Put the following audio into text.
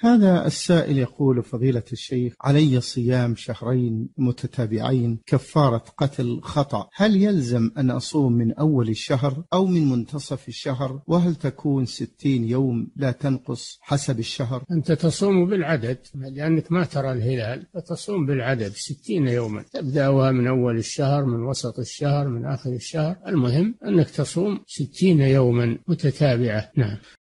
هذا السائل يقول: فضيلة الشيخ، علي صيام شهرين متتابعين كفارة قتل خطأ، هل يلزم أن أصوم من أول الشهر أو من منتصف الشهر؟ وهل تكون 60 يوم لا تنقص حسب الشهر؟ أنت تصوم بالعدد لأنك ما ترى الهلال، فتصوم بالعدد 60 يوما، تبدأها من أول الشهر، من وسط الشهر، من آخر الشهر، المهم أنك تصوم 60 يوما متتابعة. نعم.